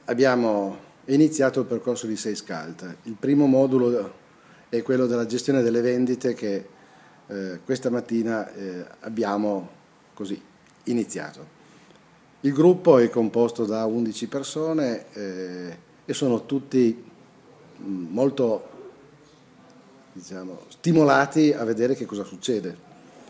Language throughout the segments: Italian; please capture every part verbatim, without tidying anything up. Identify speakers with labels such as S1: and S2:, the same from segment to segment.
S1: abbiamo iniziato il percorso di Sales Cult. Il primo modulo è quello della gestione delle vendite che eh, questa mattina eh, abbiamo così iniziato. Il gruppo è composto da undici persone eh, e sono tutti molto diciamo, stimolati a vedere che cosa succede.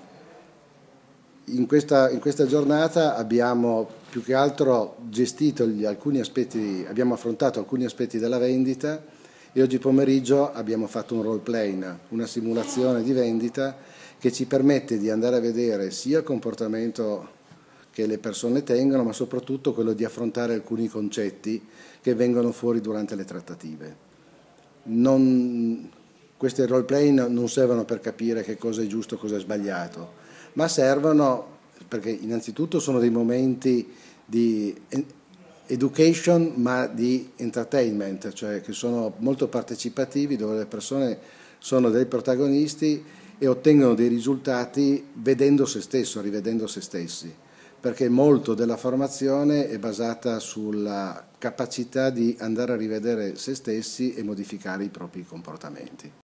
S1: In questa, in questa giornata abbiamo più che altro gestito gli, alcuni aspetti, abbiamo affrontato alcuni aspetti della vendita e oggi pomeriggio abbiamo fatto un role playing, una simulazione di vendita che ci permette di andare a vedere sia il comportamento che le persone tengono, ma soprattutto quello di affrontare alcuni concetti che vengono fuori durante le trattative. Non, queste role playing non servono per capire che cosa è giusto e cosa è sbagliato, ma servono perché innanzitutto sono dei momenti di education ma di entertainment, cioè che sono molto partecipativi, dove le persone sono dei protagonisti e ottengono dei risultati vedendo se stesso, rivedendo se stessi, perché molto della formazione è basata sulla capacità di andare a rivedere se stessi e modificare i propri comportamenti.